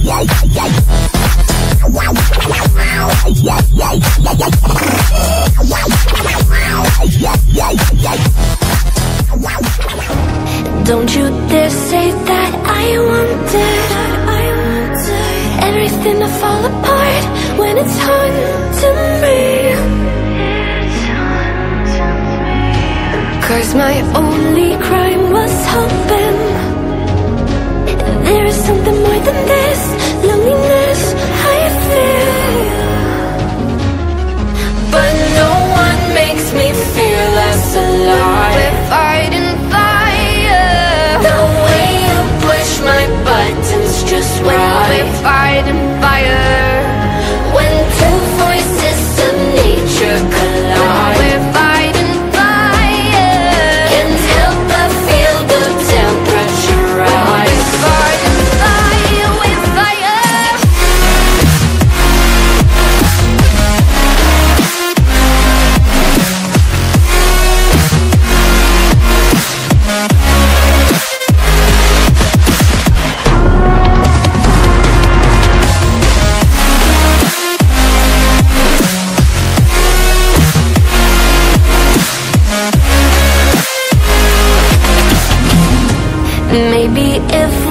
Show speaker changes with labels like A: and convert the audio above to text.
A: Don't you dare say that I wanted everything to fall apart when it's haunting me. 'Cause my only crime was hoping there is something more than this loneliness I feel. But no one makes me feel less alive. We're fighting fire. The way you push my buttons just right. We're fighting fire. When two voices of nature collide. We're fighting fire. Can't help but feel the temperature rise. We're fighting fire. We're fire. Maybe if